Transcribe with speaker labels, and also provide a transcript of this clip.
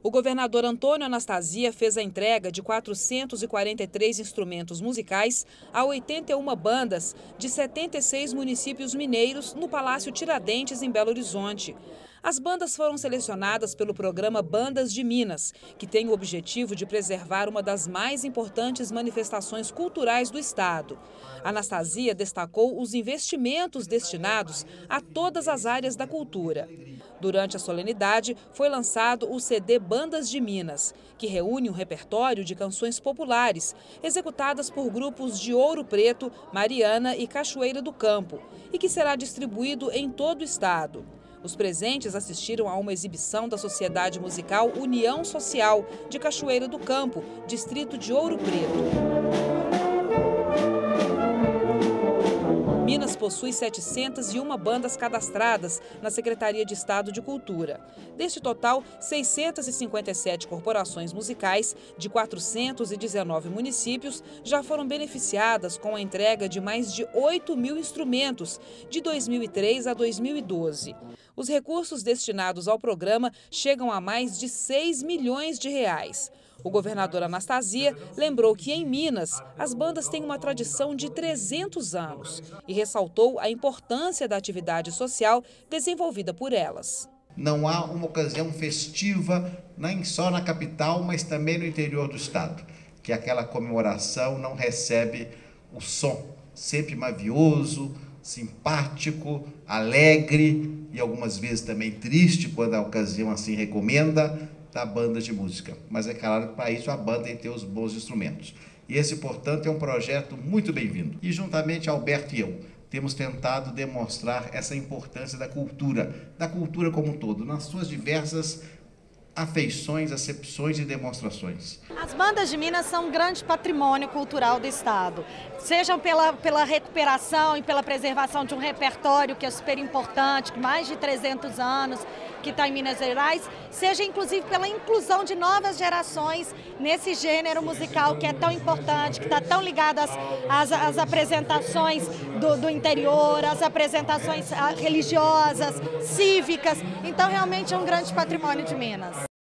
Speaker 1: O governador Antônio Anastasia fez a entrega de 443 instrumentos musicais a 81 bandas de 76 municípios mineiros no Palácio Tiradentes, em Belo Horizonte. As bandas foram selecionadas pelo programa Bandas de Minas, que tem o objetivo de preservar uma das mais importantes manifestações culturais do estado. Anastasia destacou os investimentos destinados a todas as áreas da cultura. Durante a solenidade, foi lançado o CD Bandas de Minas, que reúne um repertório de canções populares, executadas por grupos de Ouro Preto, Mariana e Cachoeira do Campo, e que será distribuído em todo o estado. Os presentes assistiram a uma exibição da Sociedade Musical União Social, de Cachoeira do Campo, distrito de Ouro Preto. Minas possui 701 bandas cadastradas na Secretaria de Estado de Cultura. Deste total, 657 corporações musicais de 419 municípios já foram beneficiadas com a entrega de mais de 8.000 instrumentos de 2003 a 2012. Os recursos destinados ao programa chegam a mais de 6 milhões de reais. O governador Anastasia lembrou que em Minas as bandas têm uma tradição de 300 anos e ressaltou a importância da atividade social desenvolvida por elas.
Speaker 2: Não há uma ocasião festiva nem só na capital, mas também no interior do estado, que aquela comemoração não recebe o som sempre mavioso, simpático, alegre e algumas vezes também triste, quando a ocasião assim recomenda, da banda de música. Mas é claro que para isso a banda tem que ter os bons instrumentos. E esse, portanto, é um projeto muito bem-vindo. E juntamente Alberto e eu temos tentado demonstrar essa importância da cultura como um todo, nas suas diversas afeições, acepções e demonstrações.
Speaker 3: As bandas de Minas são um grande patrimônio cultural do estado, sejam pela recuperação e pela preservação de um repertório que é super importante, que mais de 300 anos que está em Minas Gerais, seja inclusive pela inclusão de novas gerações nesse gênero musical que é tão importante, que está tão ligado às apresentações do interior, às apresentações religiosas, cívicas. Então realmente é um grande patrimônio de Minas.